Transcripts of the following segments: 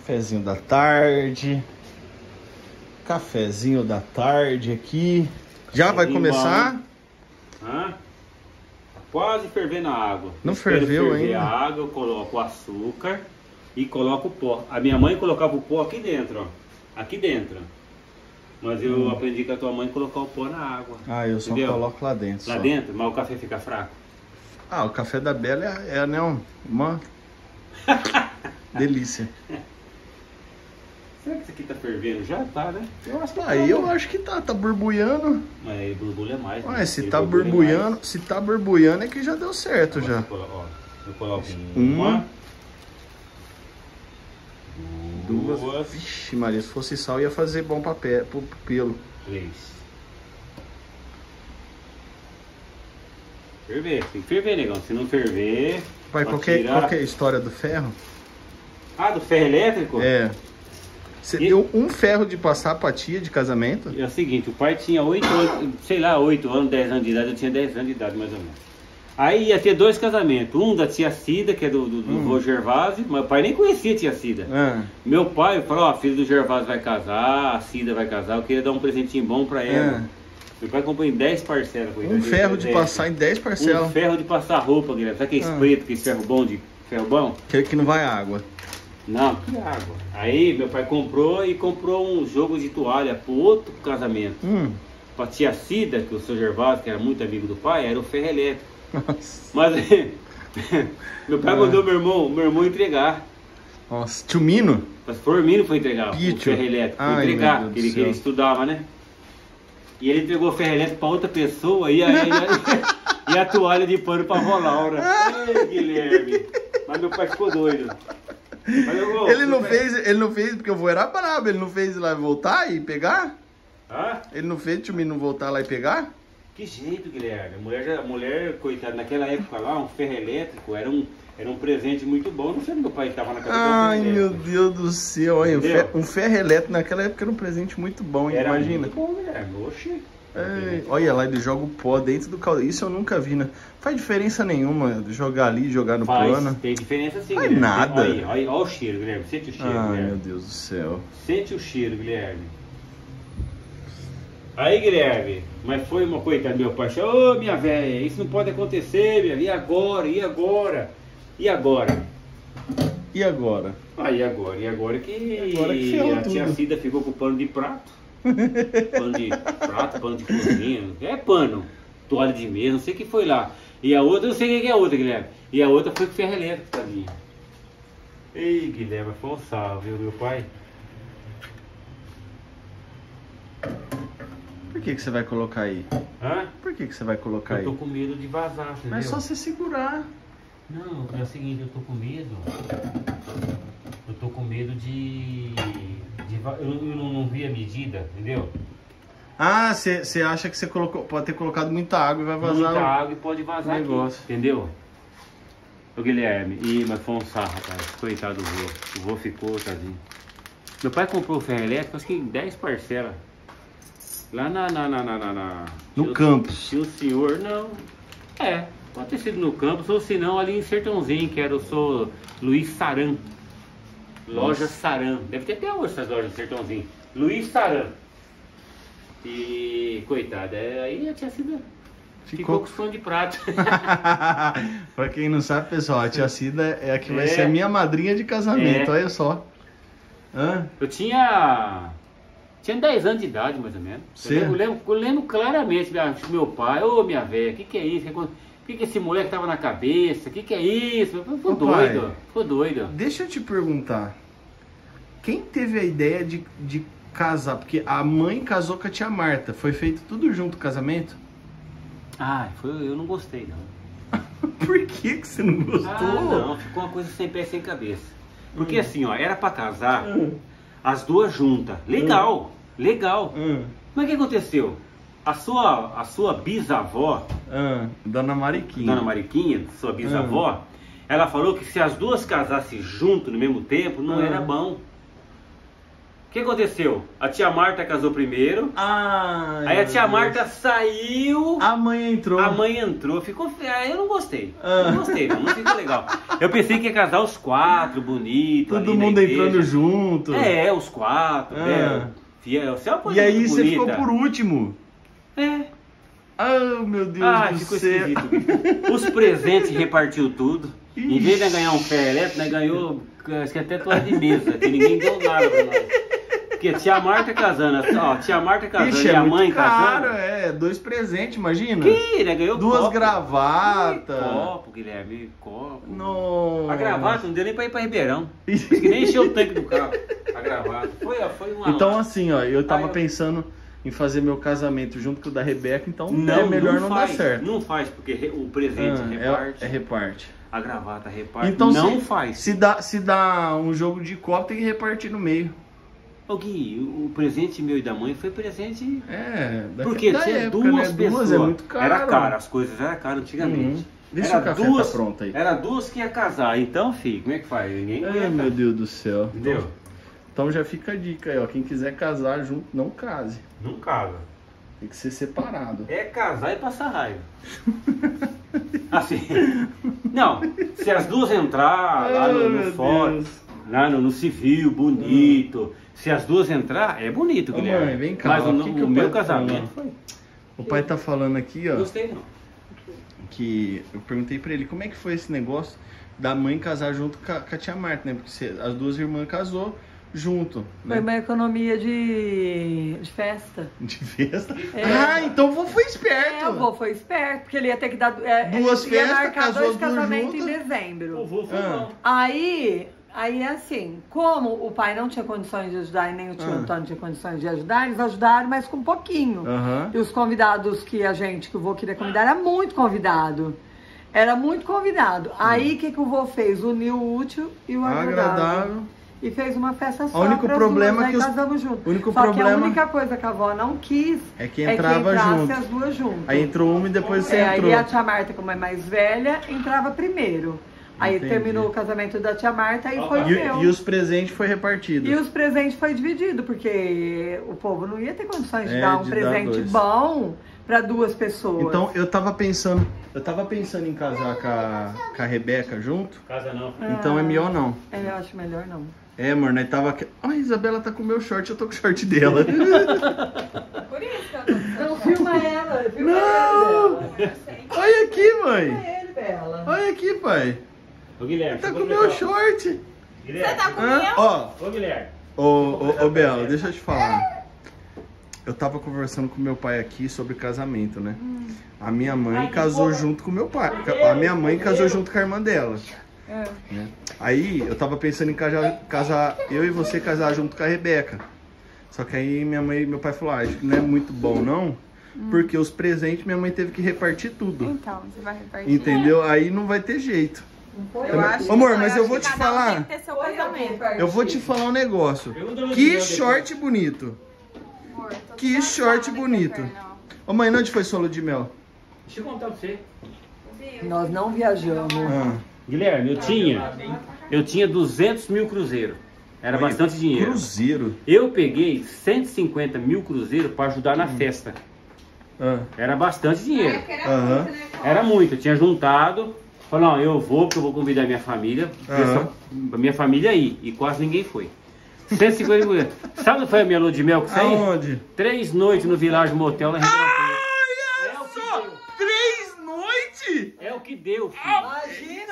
Cafezinho da tarde. Cafezinho da tarde aqui. Já vai começar? Hã? Tá quase fervendo a água. Não ferveu ainda? A água, eu coloco o açúcar e coloco o pó. A minha mãe colocava o pó aqui dentro, ó. Aqui dentro. Mas eu aprendi com a tua mãe colocar o pó na água. Ah, eu só coloco lá dentro. Lá dentro? Mas o café fica fraco? Ah, o café da Bela né, uma delícia. Será que isso aqui tá fervendo? Já tá, né? Eu acho que tá. Eu acho que tá borbulhando. Mas aí borbulha mais. Ué, se tá borbulhando é que já deu certo já. Eu coloco uma, duas. Vixe, Maria, se fosse sal ia fazer bom pro pelo. 3. Ferver, tem que ferver, negão. Se não ferver. Pai, qual que é a história do ferro? Ah, do ferro elétrico? É. Você deu um ferro de passar pra tia de casamento? É o seguinte, o pai tinha 8 anos, sei lá, 8 anos, 10 anos de idade, eu tinha 10 anos de idade mais ou menos. Aí ia ter 2 casamentos, um da tia Cida, que é do vô Gervásio, mas o pai nem conhecia a tia Cida. Meu pai falou, ó, filho do Gervásio vai casar, a Cida vai casar, eu queria dar um presentinho bom pra ela. Meu pai comprou em 10 parcelas. Um ferro de passar em 10 parcelas? Um ferro de passar roupa, Guilherme. Sabe aquele preto, aquele ferro bom de ferro bom? Aquele que não vai água. Não, que água. Aí meu pai comprou um jogo de toalha pro outro casamento. Pra tia Cida, que o seu Gervásio, que era muito amigo do pai, era o ferro elétrico. Nossa. Mas meu pai mandou meu irmão entregar. Nossa, tio Mino? Mas foi o Mino foi entregar o ferro elétrico. Foi entregar, porque ele estudava, né? E ele entregou o ferro elétrico pra outra pessoa e a toalha de pano pra Rolaura. Ai, Guilherme. Mas meu pai ficou doido. Ele não fez porque o vô era brabo, ele não fez ir lá voltar e pegar? Hã? Ele não fez o tio Mino voltar lá e pegar? Que jeito, Guilherme. A mulher, coitada, naquela época lá, um ferro elétrico era um presente muito bom. Não sei se meu pai estava na cabeça. Ai, meu Deus do céu. Olha, um ferro elétrico naquela época era um presente muito bom, era imagina. Muito bom, Guilherme. Oxi. Olha lá, ele joga o pó dentro do caldo. Isso eu nunca vi, né? Faz diferença nenhuma jogar ali, jogar no pano. Tem diferença sim, Faz Guilherme. nada. Olha o cheiro, Guilherme. Sente o cheiro, Guilherme. Ai, meu Deus do céu. Sente o cheiro, Guilherme. Aí, Guilherme, mas foi uma coitada do meu pai. Ô, minha velha, isso não pode acontecer, minha. E agora? E agora? E agora? E agora? E agora que a tia Cida ficou com pano de prato. Pano de prato, pano de cozinha. É pano. Toalha de mesa, não sei o que foi lá. E a outra, eu não sei o que é a outra, Guilherme. E a outra foi com ferro elétrico, tadinha. Ei, Guilherme, foi um salve, viu, meu pai? Por que você vai colocar aí? Hã? Por que você vai colocar aí? Eu tô com medo de vazar, entendeu? Mas é só você segurar. Não, é o seguinte, eu tô com medo. Eu tô com medo de eu não vi a medida, entendeu? Ah, você acha que você pode ter colocado muita água e vai vazar? Muita água e pode vazar negócio. Aqui, entendeu? Ô Guilherme, mas foi um sarro, rapaz. Coitado do vô. O vô ficou, tadinho. Meu pai comprou o ferro elétrico, acho que em 10 parcelas. Lá no campus. Tinha um senhor, não. Pode ter sido no campus, ou se não ali em Sertãozinho, que era o seu Luiz Saran. Loja Saran. Deve ter até hoje essas lojas de Sertãozinho. Luiz Saran. E, coitada, aí a tia Cida ficou com os pano de prato. Pra quem não sabe, pessoal, a tia Cida é a que vai ser a minha madrinha de casamento, olha só. Eu tinha 10 anos de idade, mais ou menos. Eu lembro claramente, meu pai, ô minha velha, o que é isso? O que esse moleque tava na cabeça? O que é isso? Ficou doido. Deixa eu te perguntar. Quem teve a ideia de casar? Porque a mãe casou com a tia Marta. Foi feito tudo junto o casamento? Eu não gostei, não. Por que você não gostou? Não, ficou uma coisa sem pé sem cabeça. Porque assim, ó, era pra casar as duas juntas. Legal. Mas o que aconteceu? A sua bisavó, Dona Mariquinha, sua bisavó, ela falou que se as duas casassem junto no mesmo tempo, não era bom. que aconteceu? A tia Marta casou primeiro. Ai, aí a tia Marta saiu. A mãe entrou. A mãe entrou. Ficou. Eu não gostei. Não gostei, não ficou legal. Eu pensei que ia casar os 4, bonito. Todo mundo entrando junto. É, os 4. E aí você ficou por último. Oh, meu Deus do ficou céu. esquisito. Os presentes repartiu tudo. Em vez de ganhar um ferro elétrico, né, ganhou acho que até toalha de mesa, que ninguém deu nada pra nós. Porque tia Marta casando, ó, tia Marta casando e a mãe casando. 2 presentes, imagina. Que, né, ganhou 2 copo. gravatas. Copo, Guilherme, copo. Nossa. A gravata não deu nem pra ir pra Ribeirão. Acho que nem encheu o tanque do carro. A gravata. Foi uma. Então assim, ó, eu tava pensando em fazer meu casamento junto com o da Rebeca, então não, é melhor não faz, dar certo. Não faz, porque o presente reparte. Reparte. A gravata reparte. Então não faz. Se dá um jogo de copo, tem que repartir no meio. Ô Gui, o presente meu e da mãe foi presente. Porque tinha época, duas né? pessoas. É muito caro. Era caro, as coisas eram caras antigamente. Deixa o café tá pronto aí. Era 2 que ia casar, então, filho, como é que faz? Ninguém aguenta. Meu Deus do céu. Entendeu? Então já fica a dica aí, ó. Quem quiser casar junto, não case. Não casa. Tem que ser separado. É casar e passar raiva. Assim. Não, se as duas entrar lá no fórum, lá no civil, bonito. Se as duas entrar, é bonito, Guilherme. Mãe, vem cá. Mas ó, o meu casamento foi. O pai tá falando aqui, ó. Gostei não. Que eu perguntei pra ele como é que foi esse negócio da mãe casar junto com a tia Marta, né? Porque as 2 irmãs casou junto, né? Foi uma economia de festa. De festa? Então o vô foi esperto. O vô foi esperto, porque ele ia ter que dar 2 festas, casou 2 casamentos em dezembro. O vô foi bom. Aí assim, como o pai não tinha condições de ajudar e nem o tio Antônio tinha condições de ajudar, eles ajudaram, mas com um pouquinho. E os convidados que o vô queria convidar, era muito convidado. Aí o que o vô fez? Uniu o útil e o agradável. E fez uma festa só. O único problema duas, que casamos juntos. Que a única coisa que a avó não quis é que entrasse as 2 juntas. Aí entrou uma e depois você entrou. Aí a tia Marta, como é mais velha, entrava primeiro. Aí terminou o casamento da tia Marta e foi o meu. E os presentes foi repartido. E os presentes foi dividido, porque o povo não ia ter condições de dar um presente bom para 2 pessoas. Então eu tava pensando em casar com a Rebeca junto. Casa não. Então é melhor não. Eu acho melhor não. Amor, nós tava... a Isabela tá com o meu short, eu tô com o short dela. Por isso que eu tô... Não, filma ela. Não! Olha aqui, mãe. Ele, Bela. Olha aqui, pai. Ô Guilherme, tá com o meu short. Guilherme. Você tá com o meu? Ó. Ô Guilherme. Ô Bela, deixa eu te falar. Eu tava conversando com meu pai aqui sobre casamento, né? A minha mãe casou junto com meu pai. A minha mãe casou junto com a irmã dela. Né? Aí eu tava pensando em casar, eu e você casar junto com a Rebeca. Só que aí minha mãe e meu pai falaram, acho que não é muito bom não, porque os presentes minha mãe teve que repartir tudo. Então, você vai repartir. Entendeu? Aí não vai ter jeito. Eu acho, amor, mas eu vou te falar. Tem que ter seu casamento. Eu vou te falar um negócio. Que short bonito. Amor, que short bonito. Ô mãe, onde foi sua lua de mel? Deixa eu contar pra você. Nós não viajamos. Guilherme, eu tinha 200 mil cruzeiros. Era bastante dinheiro. Cruzeiro? Eu peguei 150 mil cruzeiros para ajudar na festa. Era bastante dinheiro. Era muito. Eu tinha juntado. Falei, não, eu vou porque eu vou convidar minha família. Minha família aí. E quase ninguém foi. 150 mil. Sabe onde foi a minha lua de mel que saiu? Aonde? 3 noites no Village Motel na Ribeirão Preto. É o que deu, filho. Imagina,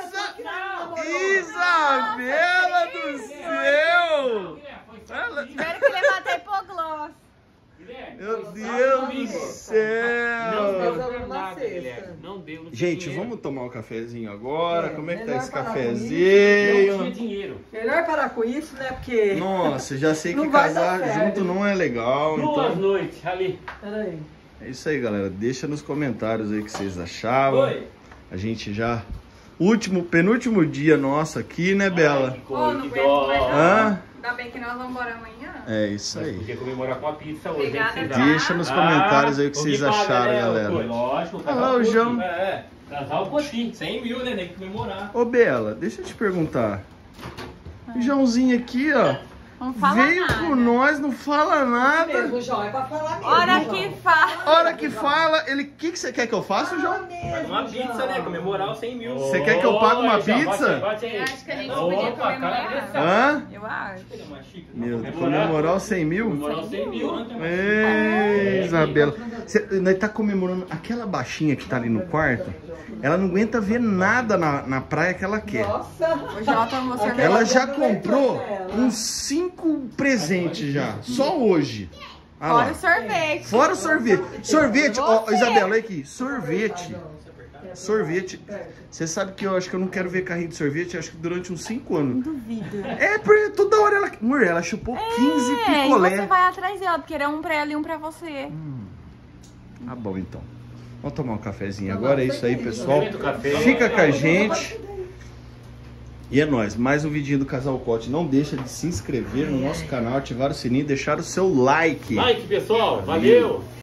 Isabela do céu! Espero que levanta a hipogloss. Meu Deus do céu! Não deu. Gente, vamos tomar um cafezinho agora? Como é que tá esse cafezinho? Não tinha dinheiro. Melhor parar com isso, né? Porque... Nossa, já sei que casar junto não é legal. 2 noites ali. Peraí. É isso aí, galera. Deixa nos comentários aí o que vocês achavam. Oi. A gente já... penúltimo dia nosso aqui, né, Bela? Que Pô, não que aguento dó. mais não. Hã? Ainda bem que nós vamos embora amanhã. É isso aí. Podia comemorar com a pizza hoje. Obrigada, hein, Deixa nos comentários aí o que vocês acharam, galera. Lógico, Olha lá o João. Casar o potinho. 100 mil, né? Tem que comemorar. Ô, Bela, deixa eu te perguntar. O Joãozinho aqui, ó. Não fala Veio nada. com nós, não fala nada. Mesmo, João, é pra falar mesmo. Hora João. que fala. Hora que fala, ele... O que você quer que eu faça, João? Uma pizza, né? Comemorar os 100 mil. Você quer que eu pague uma Já, pizza? bate aí. Eu acho que a gente podia comemorar. Hã? Eu acho. Meu, comemorar os 100 mil? Comemorar os 100 mil. Ei, Isabela. Nós tá comemorando aquela baixinha que tá ali no quarto. Ela não aguenta ver nada na praia que ela quer. Nossa. O Jota mostrou que Ela já comprou uns 5 presentes já. Só hoje. Ah lá. fora o sorvete. Fora o sorvete. Sorvete, ó, Isabela, olha aqui. Sorvete. Sorvete. Você sabe que eu acho que eu não quero ver carrinho de sorvete, acho que durante uns 5 anos. Duvido. É, porque toda hora ela... Amor, ela chupou 15 E picolé. você vai atrás dela, porque era um pra ela e um pra você. Tá bom, então. Vamos tomar um cafezinho agora, é isso aí, pessoal. Experimenta o café. Fica com a gente. E é nóis, mais um vidinho do Casal Cote. Não deixa de se inscrever no nosso canal, ativar o sininho e deixar o seu like. Like, pessoal. Valeu.